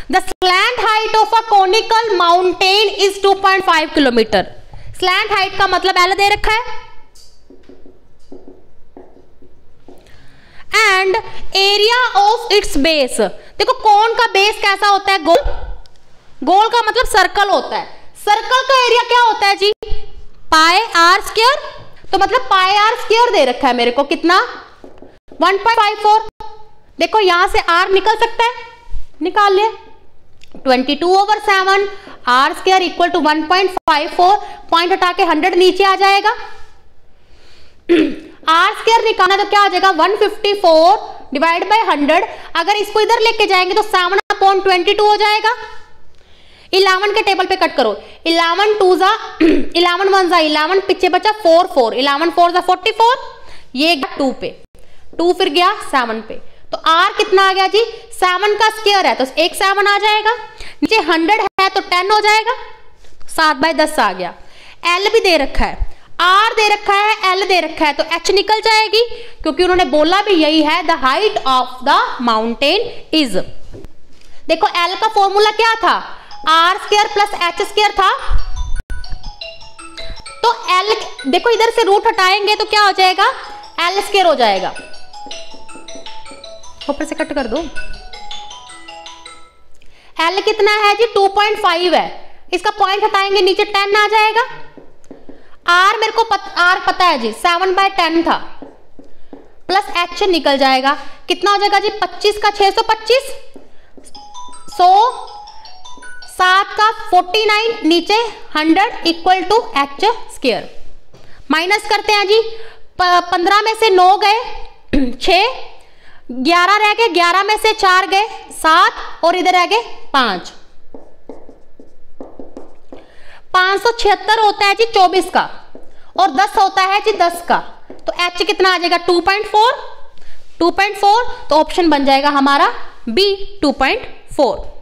The slant height of a conical mountain is 2.5 kilometre. Slant height का मतलब L दे रखा है, and area of its base. देखो कोन का बेस कैसा होता है, गोल। गोल का मतलब सर्कल होता है। सर्कल का एरिया क्या होता है जी, पाई आर स्क्वायर। तो मतलब पाई आर स्क्वायर दे रखा है मेरे को, कितना 1.54। देखो यहां से आर निकल सकता है, निकाल लिया, 22/7 r square equal to 1.54। Point हटा के 100 नीचे आ जाएगा। आर स्क्वायर निकालना तो क्या आ जाएगा, 154 डिवाइड बाय 100। अगर इसको इधर लेके जाएंगे तो 7/22 हो जाएगा। 11 के टेबल पे कट करो, 11 2 जा 11 1 जा 11, पीछे बचा 4 4, 11 4 जा 44, ये 2 पे, 2 फिर गया 7 पे। तो आर कितना आ गया जी, 7 का स्क्वायर है तो एक 7 आ जाएगा, नीचे 100 है तो 10 हो जाएगा, 7/10 आ गया। एल भी दे रखा है, आर दे रखा है, एल दे रखा है, तो एच निकल जाएगी, क्योंकि उन्होंने बोला भी यही है, the height of the mountain is. देखो एल का फॉर्मूला क्या था, r square plus h square था। तो एल, देखो इधर से रूट हटाएंगे तो क्या हो जाएगा, एल स्क्वायर हो जाएगा। ऊपर से कट कर दो। एल कितना है जी, 2.5 है, इसका पॉइंट हटाएंगे नीचे 10 आ जाएगा। आर मेरे को आर पता है जी, 7/10 था, प्लस एच निकल जाएगा, कितना हो जाएगा जी, 25 का 625, 100, 7 का 49, नीचे 100 equal to h square. Minus करते हैं जी, 15 में से 9 गए 6, 11 रह गए, 11 में से 4 गए 7, और इधर रह गए 5। 576 होता है जी 24 का, और 10 होता है जी 10 का। तो एच कितना आ जाएगा, 2.4। तो ऑप्शन बन जाएगा हमारा बी, 2.4।